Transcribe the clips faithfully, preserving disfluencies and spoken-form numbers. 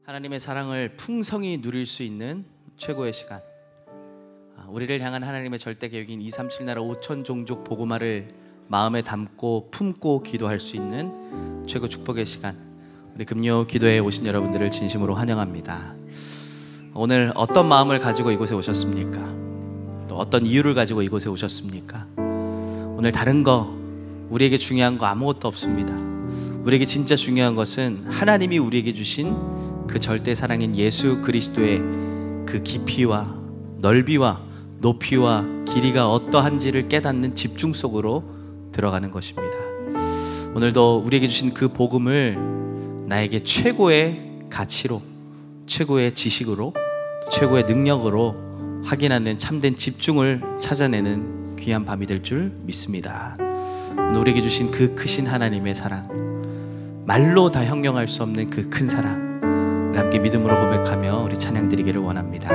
하나님의 사랑을 풍성히 누릴 수 있는 최고의 시간, 우리를 향한 하나님의 절대 계획인 이삼칠 나라 오천 종족 복음화를 마음에 담고 품고 기도할 수 있는 최고 축복의 시간, 우리 금요 기도에 오신 여러분들을 진심으로 환영합니다. 오늘 어떤 마음을 가지고 이곳에 오셨습니까? 또 어떤 이유를 가지고 이곳에 오셨습니까? 오늘 다른 거, 우리에게 중요한 거 아무것도 없습니다. 우리에게 진짜 중요한 것은 하나님이 우리에게 주신 그 절대 사랑인 예수 그리스도의 그 깊이와 넓이와 높이와 길이가 어떠한지를 깨닫는 집중 속으로 들어가는 것입니다. 오늘도 우리에게 주신 그 복음을 나에게 최고의 가치로, 최고의 지식으로, 최고의 능력으로 확인하는 참된 집중을 찾아내는 귀한 밤이 될 줄 믿습니다. 오늘 우리에게 주신 그 크신 하나님의 사랑, 말로 다 형용할 수 없는 그 큰 사랑, 우리 함께 믿음으로 고백하며 우리 찬양 드리기를 원합니다.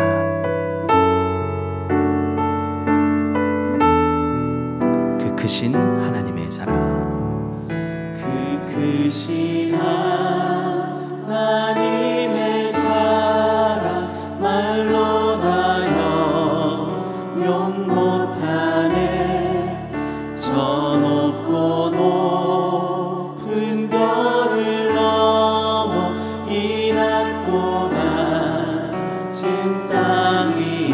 그 크신 하나님의 사랑, 그 크신 하나님의 사랑, 말로 다 형용 못하네. 저 높고 높은 별을 넘어 이 낮고 낮은 땅 위에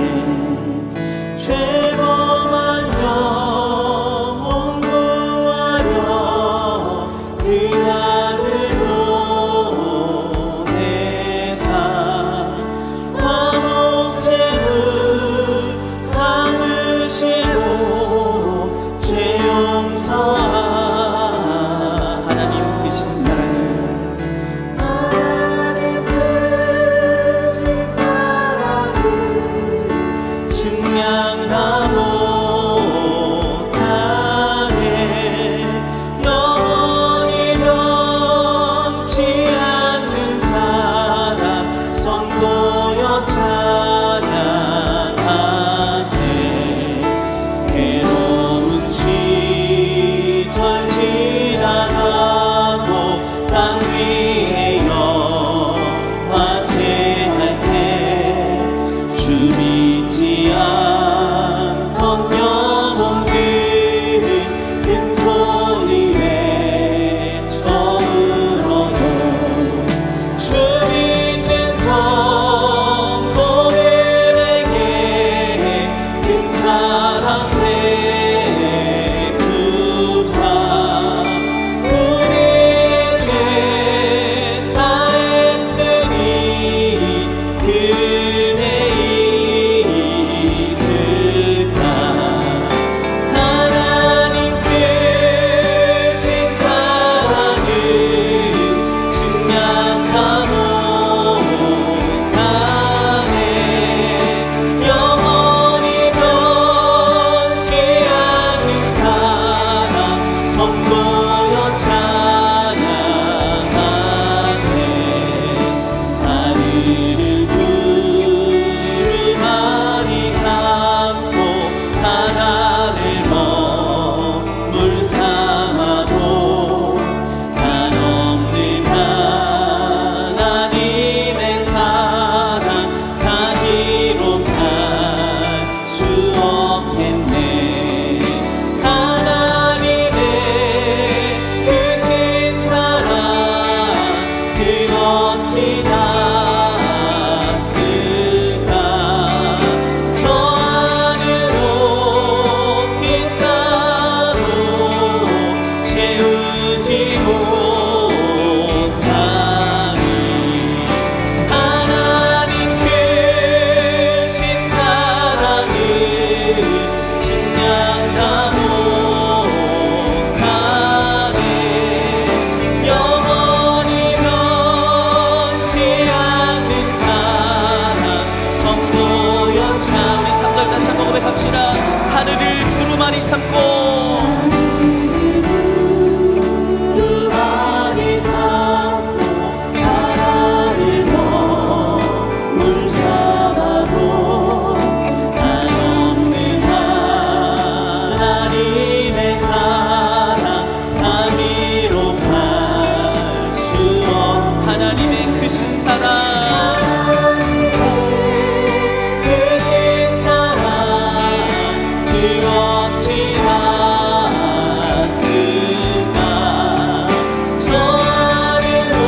죄범한 영혼 구하려 그 아들 보내사 화목제물 삼으시고 죄 용서하. 하나님 크신 사랑을, 증량다 못하네. 영원히 변치 않는 사랑, 선고여 찬양하세. 괴로운 시절 지나가고 땅 위에 영화 쇠할 때 주 믿지 않던 영혼들은 큰 소리 외쳐 울어도 주 믿는 성도들에게 큰 사랑 베푸사. 우리의 죄 사했으니 그네 하늘을 두루마리 삼고, 두루마리 삼고 바다를 머물 삼아도 한없는 하나님의 사랑 다 위로할 수 없. 하나님의 크신 사랑, 크신 사랑 그 어찌 않았을까. 저 하늘도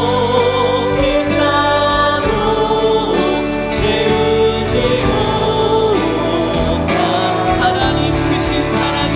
깊사도 채우지 못한 하나님 크신 사랑을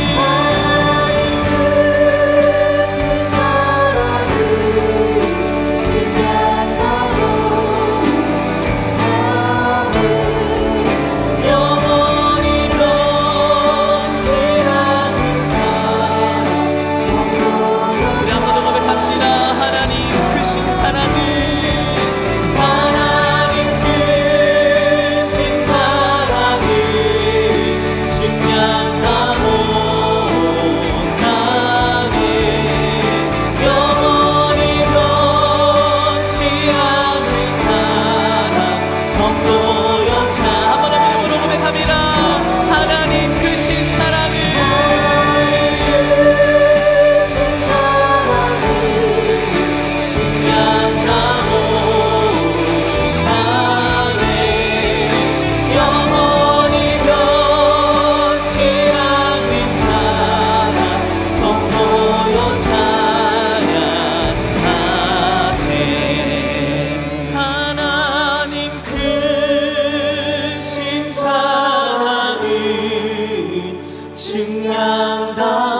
증량다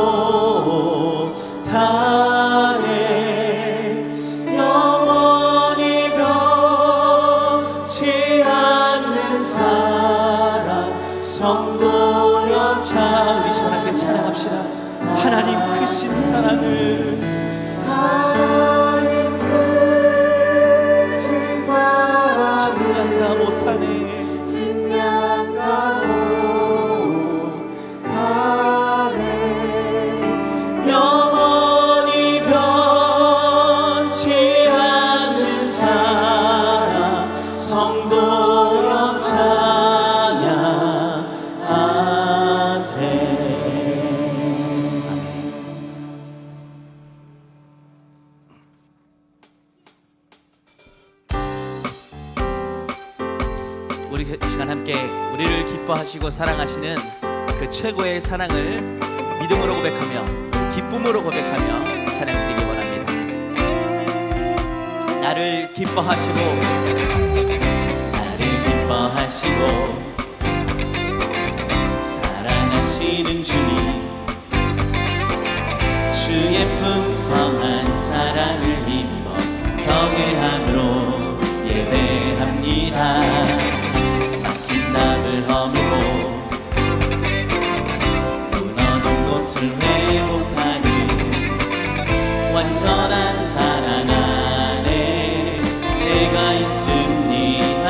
못하네. 영원히 변치 않는 사랑 성도여 자 우리 손 함께 찬양합시다. 하나님 크신 사랑을 하나님 크신 사랑 증량다 못하네. 증량다 영원히 변치 않는 사랑 성도여 찬양하세. 우리 이 시간 함께 우리를 기뻐하시고 사랑하시는 그 최고의 사랑을 믿음으로 고백하며 기쁨으로 고백하며 찬양드리기 원합니다. 나를 기뻐하시고 나를 기뻐하시고 사랑하시는 주님 주의 풍성한 사랑을 힘입어 경외함으로 예배합니다. 막힌 담을 허물고 것을 회복하는 완전한 사랑 안에 내가 있습니다.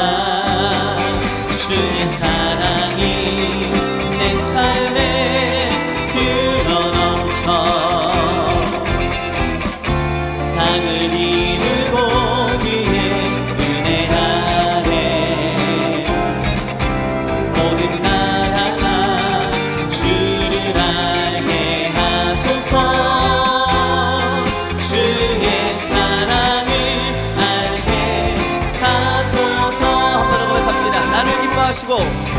주의 사랑이 내 삶에 흘러넘쳐 강을 이루고 그의 은혜 아래 모든 나라가 주를 알게 하소서. 주의 사랑을 알게 하소서. 한번 고백합시다. 나를 기뻐하시고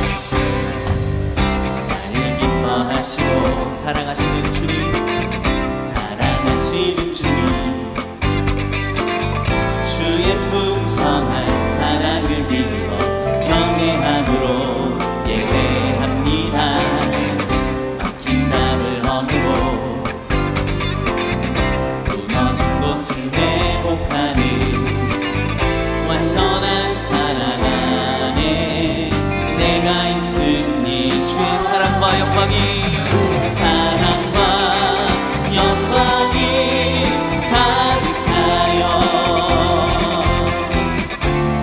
나를 기뻐하시고 사랑하시는 주님 사랑하시는 주님 주의 풍성한 사랑을 힘입어 경외함으로 예배합니다. 막힌 담을 허물고 무너진 곳을 회복하는 완전한 사랑 안에 내가 있으니 주의 사랑과 영광이 사랑과 영광이 가득하여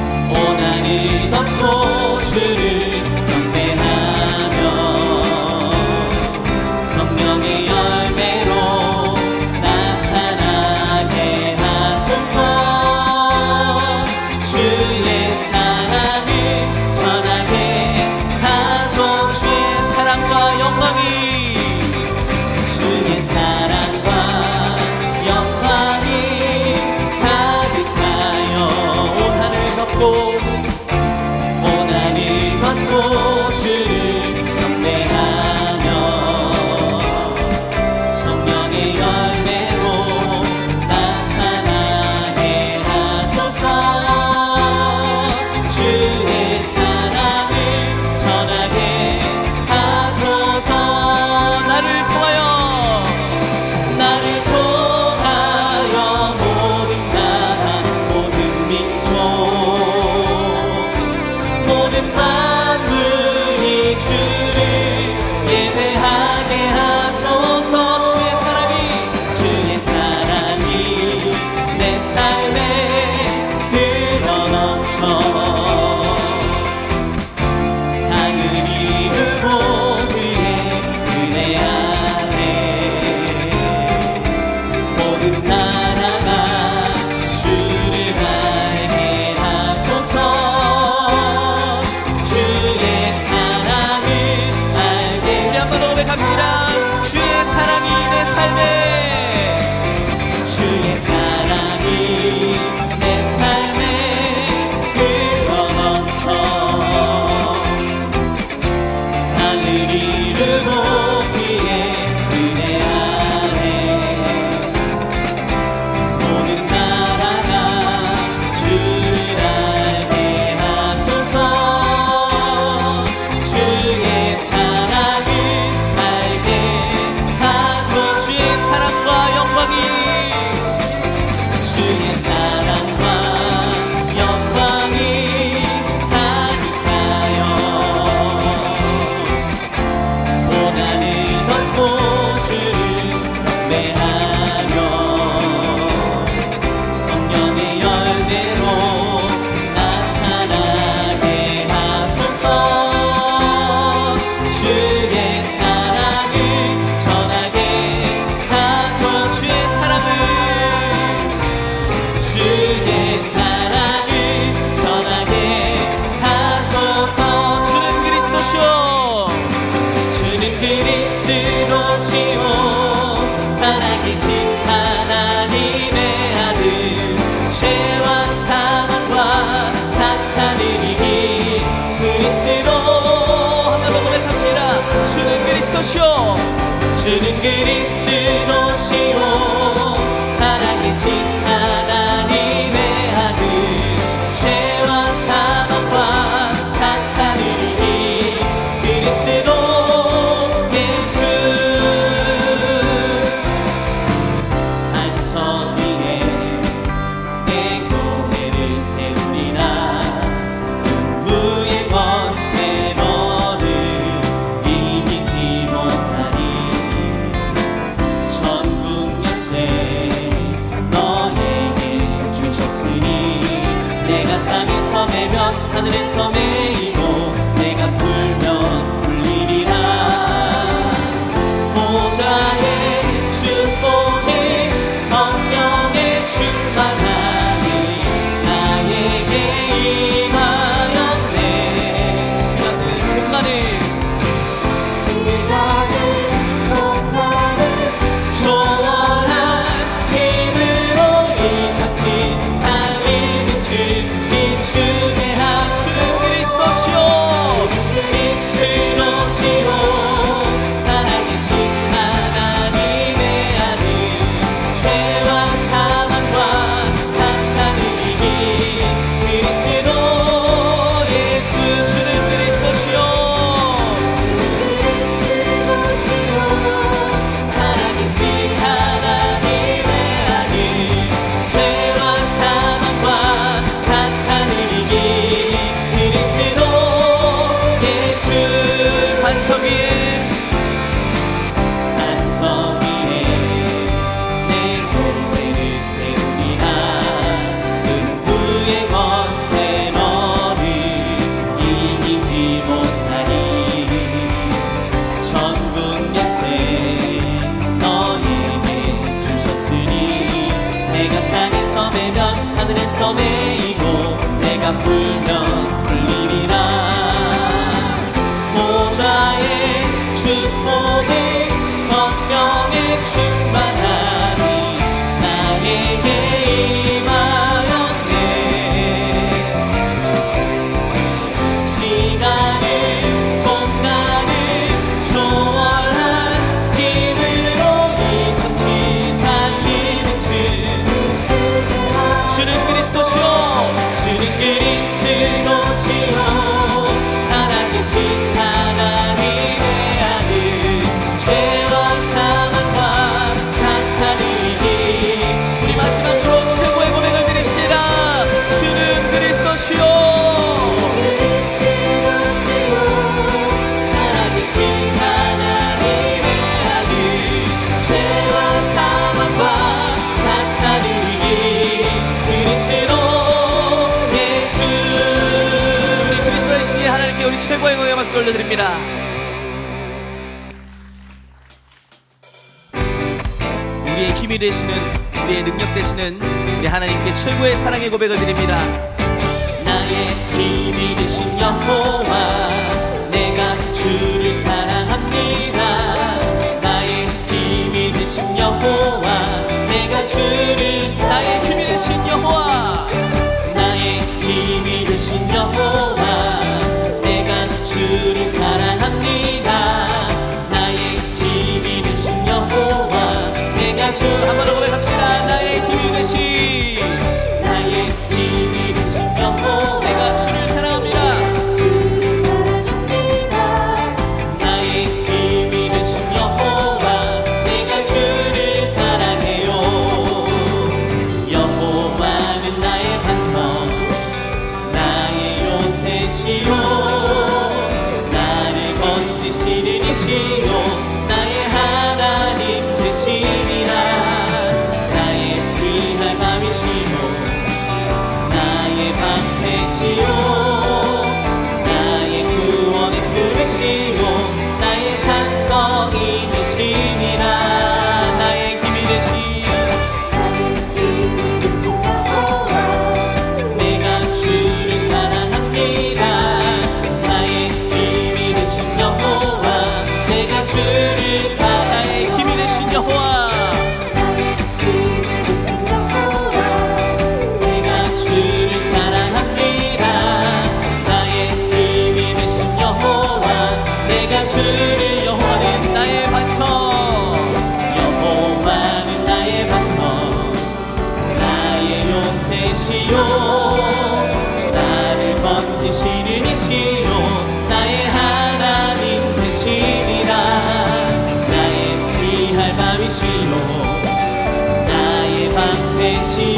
주의 사랑을 전하게 하소서. 나를 통하여 나를 통하여 모든 나라 모든 민족 모든 만물이 주를 예배하게 하소서. 주의 사랑이 주의 사랑이 내 삶에 흘러넘쳐 땅을 이루고 그의 은혜 안에 모든 나라가 주를 알게 하소서. 주의 사랑을 알게. 우리 한번 고백합시다. 주의 사랑이 내 삶에 주의 사랑이 내 삶에 흘러넘쳐 땅을 이루고 그의 은혜 안에 모든 나라가 주를 알게 하소서. 주의 사랑을 알게 하소서. 주의 사랑과 영광이 주의 사랑과 영광이 가득하여 고난을 덮고 주를 경배하며 성령의 열매로 나타나게 하소서. 주의 사랑을 전하게 하소서. 주의 사랑을 주의 사랑을 전하게 하소서. 주는 그리스도시오 주는 그리스도시오 살아계신 하나님의 아들 죄와 사망과 사탄을 이긴 그리스도. 한번 더 고백합시다. 주는 그리스도시오 주는 그리스도시오 살아계신 하나님의 아들 죄와 사망과 사탄을 이긴 그리스도 예수. 반석 위에 내 교회를 세우리라. 음부의 권세 너를 이기지 못하리. 천국 열쇠 너에게 주셨으니 내가 땅에서 매면 하늘에서 매이고 내가 불면 불리리라. 보좌의 축복이 성령의 충만함이 나에게 임하였네. 시간을 공간을 초월한 힘으로 이 삼치 살리는 주 비추게 한 주는 그리스도시오 그리스도시오 살아계신 하나님의 아들 죄와 사망과 사탄을 이긴 그리스도 예수. 주는 그리스도시오 살아계신 하나님의 아들 죄와 사망과 사탄을 이긴 그리스도 예수. 반석 위에 반석 위에 내 교회를 세우리라. 음부의 권세 너를 이기지 못하리. 천국 열쇠 너에게 주셨으니 내가 땅에서 매면 하늘에서 매이고 내가 불면 불리리라. 보좌의 축복이 성령의 충만함이 나에게 임하였네. 시간을 공간을 초월한 힘으로 이 삼치 살리는 주 주는 그리스도시오 하나님께 우리 최고의 영광의 박수 올려드립니다. 우리의 힘이 되시는, 우리의 능력 되시는 우리 하나님께 최고의 사랑의 고백을 드립니다. 나의 힘이 되신 여호와, 내가 주를 사랑합니다. 나의 힘이 되신 여호와, 내가 주를, 나의 힘이 되신 여호와, 나의 힘이 되신 여호와, 내가 주를 사랑합니다. 나의 힘이 되신 여호와, 내가 주, 한번 더 고백합시다. 나의 힘이 되신, 나의 힘이 되신 여호와, 내가 주를 사랑합니다. 주를 사랑합니다. 나의 힘이 되신 여호와, 내가 주를 사랑해요. 여호와는 나의 반석, 나의 요새시요, 나를 건지시는 이시요, 나의 하나님 되시니라. 나의 귀할 밤이시요, 나의 방패시요, 나의 구원의 뿔이시요, 나의 산성이 되시니라. 나의 힘이 되신, 내가 주를 사랑합니다. 나의 힘이 되신 여호와, 내가 주를 사랑, 나의 힘이 되신 여호와, 내가 주를 사랑합니다. 나의 힘이 되신 여호와, 내가 주를, 여호와는 나의 반석, 여호와는 나의 반석, 나의 요새시요, 나를 건지시는 이시요, 나의 하나님 되시니라. 나의 귀할 밤이시요, 나의 방패시요,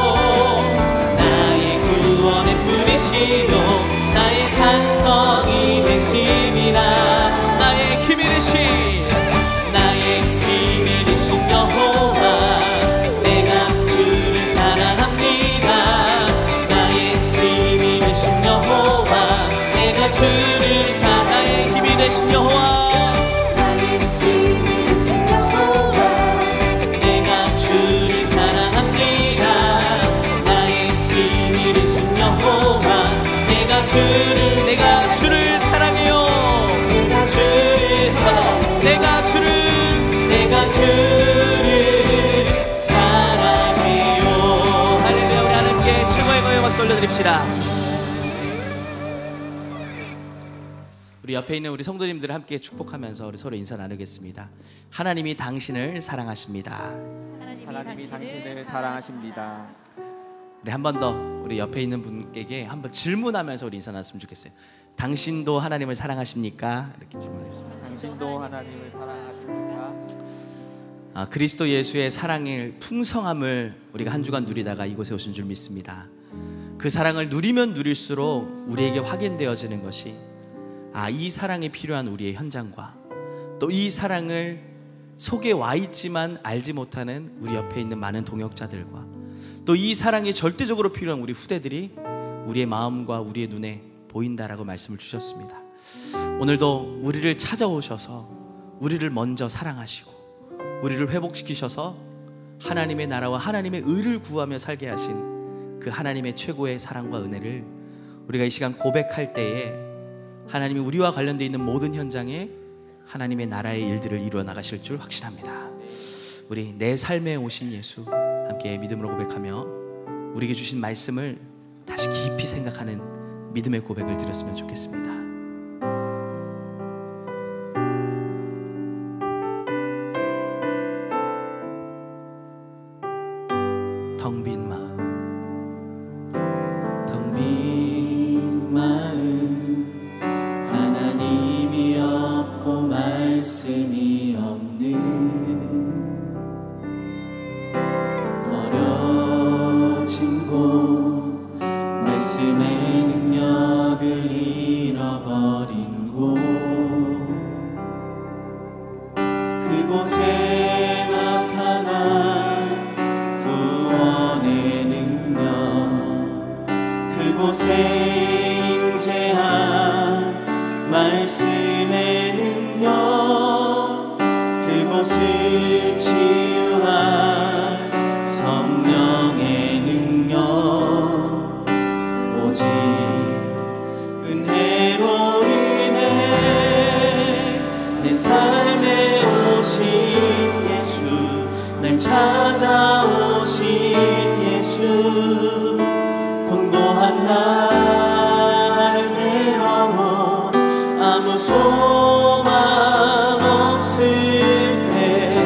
나의 구원의 뿔이시요, 나의 산성이 되시니라. 나의 힘이 되신, 나의 힘이 되신 여호와, 내가 주를 사랑합니다. 나의 힘이 되신 여호와, 내가 주를 사랑, 나의 힘이 되신 여호와, 나의 힘이 되신 여호와, 내가 주를 사랑합니다. 나의 힘이 되신 여호와, 내가 주를, 내가 주를 사랑해요. 내가 주를, 한 번 더, 내가 주를, 내가 주를 사랑해요. 할렐루야. 우리 하나님께 최고의 영광의 박수 올려드립시다. 우리 옆에 있는 우리 성도님들을 함께 축복하면서 우리 서로 인사 나누겠습니다. 하나님이 당신을 사랑하십니다. 하나님이, 하나님이 당신을 사랑하십니다. 우리 한 번 더 우리 옆에 있는 분에게 한번 질문하면서 우리 인사 나눴으면 좋겠어요. 당신도 하나님을 사랑하십니까? 이렇게 질문해주세요. 당신도 하나님을 사랑하십니까? 아, 그리스도 예수의 사랑의 풍성함을 우리가 한 주간 누리다가 이곳에 오신 줄 믿습니다. 그 사랑을 누리면 누릴수록 우리에게 확인되어지는 것이, 아, 이 사랑이 필요한 우리의 현장과 또 이 사랑을 속에 와 있지만 알지 못하는 우리 옆에 있는 많은 동역자들과 또 이 사랑이 절대적으로 필요한 우리 후대들이 우리의 마음과 우리의 눈에 보인다라고 말씀을 주셨습니다. 오늘도 우리를 찾아오셔서 우리를 먼저 사랑하시고 우리를 회복시키셔서 하나님의 나라와 하나님의 의를 구하며 살게 하신 그 하나님의 최고의 사랑과 은혜를 우리가 이 시간 고백할 때에 하나님이 우리와 관련되어 있는 모든 현장에 하나님의 나라의 일들을 이루어 나가실 줄 확신합니다. 우리 내 삶에 오신 예수 함께 믿음으로 고백하며 우리에게 주신 말씀을 다시 깊이 생각하는 믿음의 고백을 드렸으면 좋겠습니다. 텅 빈 마음, 텅 빈 마음, 하나님이 없고 말씀이 없는 버려진 곳, 말씀의 능력을 잃어버린 곳, 그곳에 나타난 구원의 능력, 그곳에 임재한 말씀의 능력 그곳을 치유할 성령의 능력 오직 은혜로 인해 내 삶에 오신 예수 날 찾아오신 예수 곤고한 날 내 영혼 아무 소망 없을 때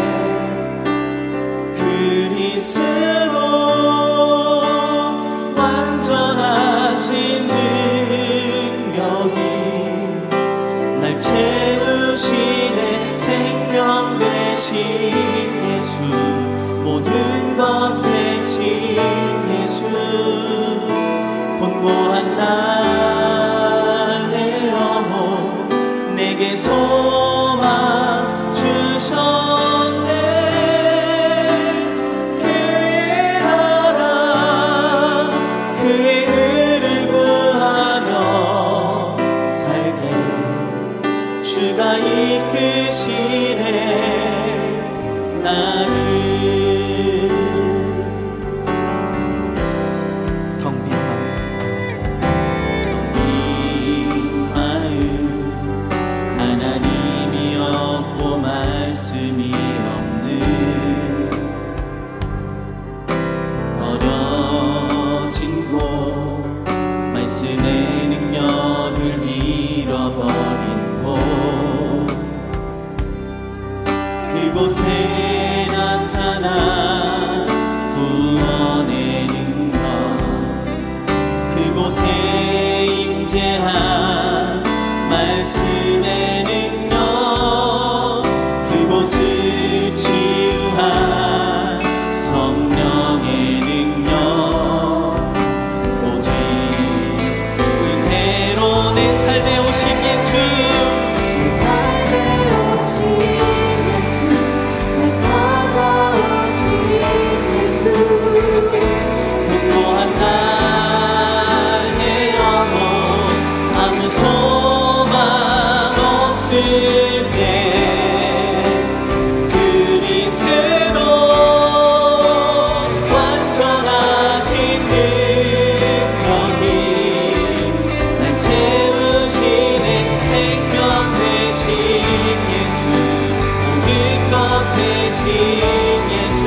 그리스도 완전하신 능력이 날 채우시네 생명 되신 예수 모든 것 되신 예수 곤고한 날 내 영혼 내게 소망 주셨네 그의 나라 그의 의를 구하며 살게 주가 이끄시네 나를 말씀의 능력을 잃어버린 곳 그곳에 나타난 구원의 능력 그곳에 임재한 말씀의 능력 그곳을 치유한 성령의 능력 내 삶에 오신 예수 내 삶에 오신 예수 날 찾아오신 예수 곤고한 날 내 영혼 아무 소망 없을 때 그리스도 완전하신 능력이 날 채우시네 생명 되신 예수 모든 것 되신 예수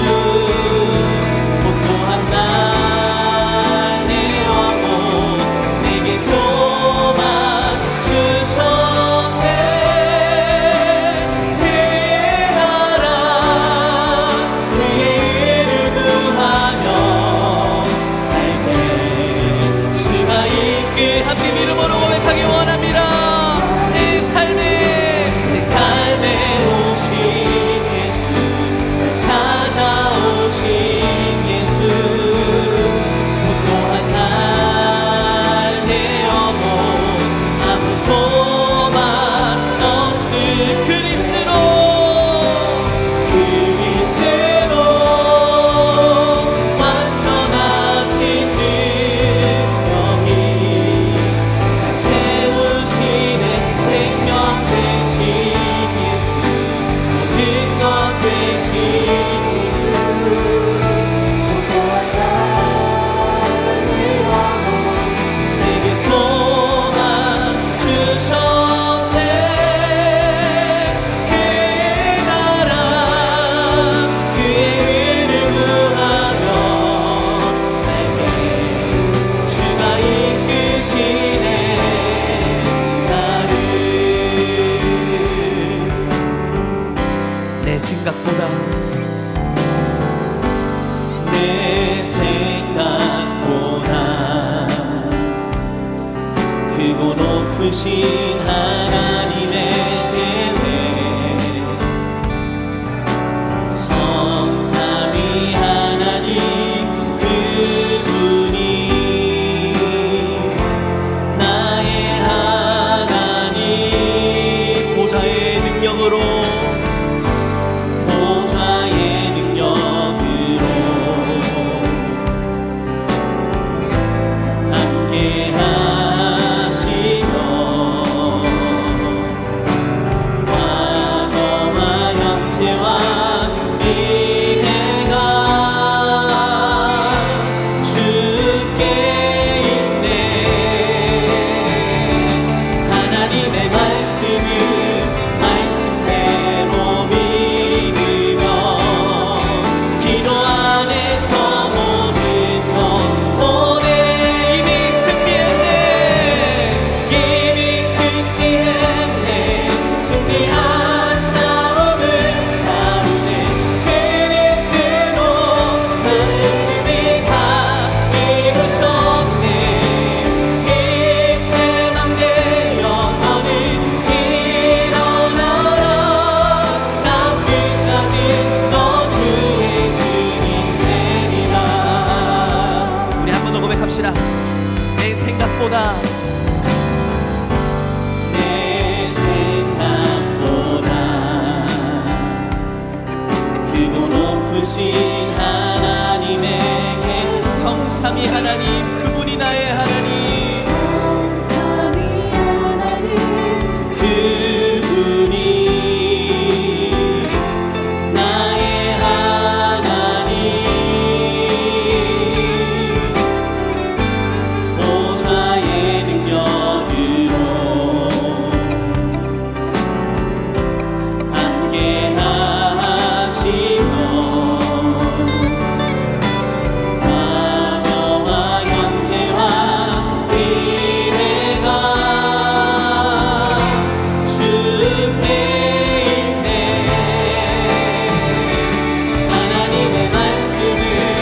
곤고한 날 내 영혼 내게 소망 주셨네 그의 나라 그의 의를 구하며 살게 주가 이끄 함께 이름으로 고백하기 원합니다. 내 삶에 내 삶에 오신 예수 날 찾아오신 예수 곤고한 날 내 영혼 아무 소망 없을 그리스도 그리스도 완전하신 능력이 날 채우시네 생명 되신 예수 모든 것 되신 예수 곤고한 날 내 영혼 내게 소망 주셨네 그의 나라 그의 의를 구하며 살게 주가 이끄시네 나를 내 생각보다 내 생각보다 크고 높으신 하나님의 계획 성삼위 하나님 그분이 나의 하나님 보좌의 능력으로 보좌의 능력으로 함께 하시며 생각보다 내 생각보다 크고 높으신 하나님에게 성삼위 하나님, 그분이 나의 하나님, 성삼위 하나님 그분이 나의 하나님 보좌의 능력으로 함께 하시며 과거와 현재와 미래가 주께 있네. 하나님의 말씀을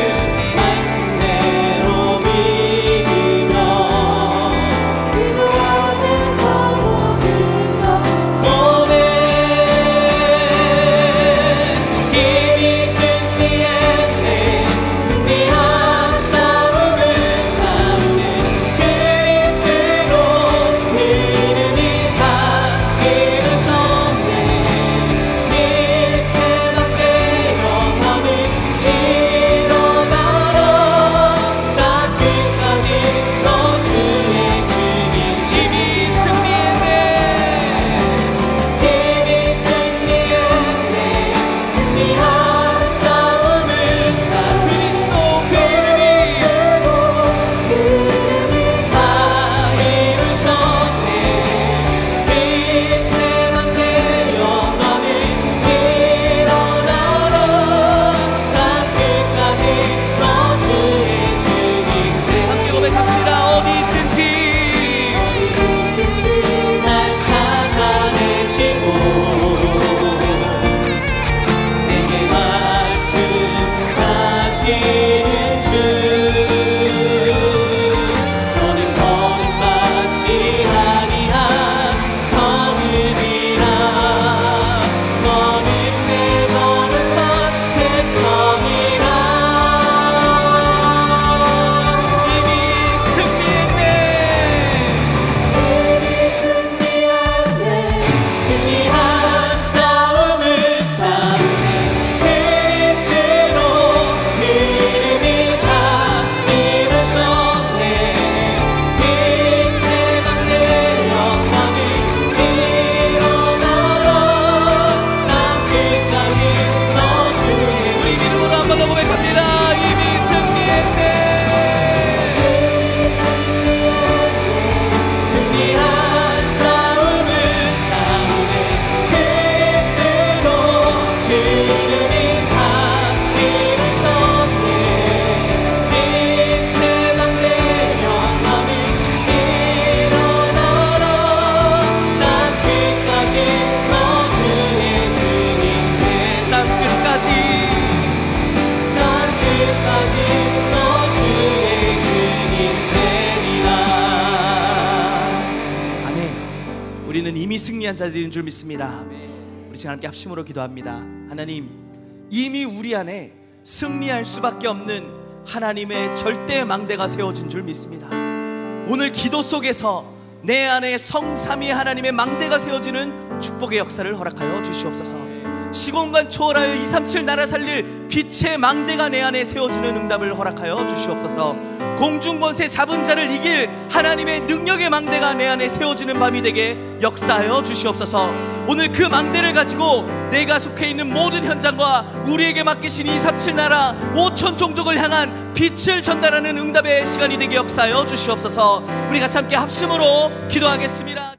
말씀대로 믿으며 기도 앞에서 모든 것 오늘 이미 승리했네. 승리한 싸움을 싸우는 그리스도 그 이름이 다 이루셨네. 이체만 빼어 너는 일어나라. 나 끝까지 너 주의 주님. 이미 승리했네. 이미 승리했네. 승리한 싸움을 싸 그리스도 그 이름이 다 이루셨네. 빛에만 내려 너는 일어나라. 나 끝까지 너 주의 주님. 함께 고백합시다. 어디 있든지 날 찾아내시고 내게 말씀하시는 주. 너는 버림받지 아니한 성읍이라. 너는 내 거룩한 백성이라. 이미 승리했네. 승리한 싸움을 싸우네. 그리스도 그 이름이 다 이루셨네. 빛에만 내려 너는 일어나라. 난 끝까지 너 주의 우리 이름으로 한 번 더 고백합니다. 이미 승리했네. 승리한 싸움을 싸우네. 그리스도 그 이름이 다 이루셨네. 빛에만 내려 너는 일어나라. 난 끝까지 너 주의 주님 되. 땅 끝까지 난 끝까지 너 주의 주님 되리라. 아멘. 우리는 이미 승리한 자들인 줄 믿습니다. 우리 지금 함께 합심으로 기도합니다. 하나님, 이미 우리 안에 승리할 수밖에 없는 하나님의 절대 망대가 세워진 줄 믿습니다. 오늘 기도 속에서 내 안에 성삼위 하나님의 망대가 세워지는 축복의 역사를 허락하여 주시옵소서. 시공간 초월하여 이삼칠 나라 살릴 빛의 망대가 내 안에 세워지는 응답을 허락하여 주시옵소서. 공중권세 잡은 자를 이길 하나님의 능력의 망대가 내 안에 세워지는 밤이 되게 역사하여 주시옵소서. 오늘 그 망대를 가지고 내가 속해 있는 모든 현장과 우리에게 맡기신 이삼칠 나라 오천 종족을 향한 빛을 전달하는 응답의 시간이 되게 역사하여 주시옵소서. 우리 같이 함께 합심으로 기도하겠습니다.